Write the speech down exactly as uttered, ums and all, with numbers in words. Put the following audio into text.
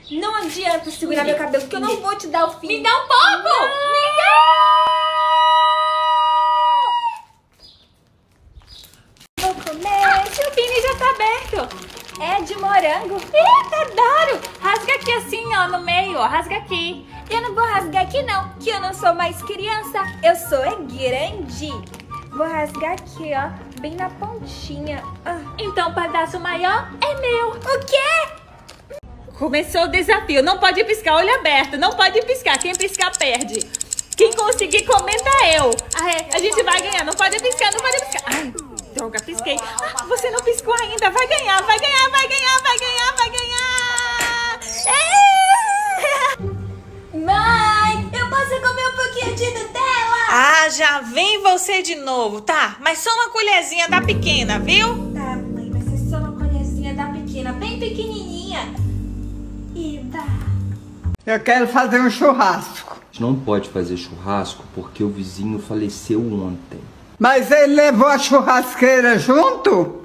Não adianta segurar meu cabelo, que eu não vou te dar o fim. Me dá um pouco! Não. Me dá! Vou comer. Esse Pini já tá aberto. É de morango. Eita, adoro! Rasga aqui assim, ó, no meio, ó. Rasga aqui. Eu não vou rasgar aqui não, que eu não sou mais criança. Eu sou é grande. Vou rasgar aqui, ó, bem na pontinha. Ah. Então o pedaço maior é meu. O quê? Começou o desafio. Não pode piscar, olho aberto. Não pode piscar. Quem piscar perde. Quem conseguir comenta eu. Ah, é. A gente vai ganhar. Não pode piscar, não pode piscar. Ai, droga, pisquei. Ah, você não piscou ainda. Vai ganhar, vai ganhar, vai ganhar, vai ganhar, vai ganhar. É. Mãe, eu posso comer um pouquinho de Nutella? Ah, já vem você de novo, tá? Mas só uma colherzinha da pequena, viu? Tá, mãe, vai ser só uma colherzinha da pequena, bem pequenininha. Ida. Eu quero fazer um churrasco. A gente não pode fazer churrasco porque o vizinho faleceu ontem. Mas ele levou a churrasqueira junto?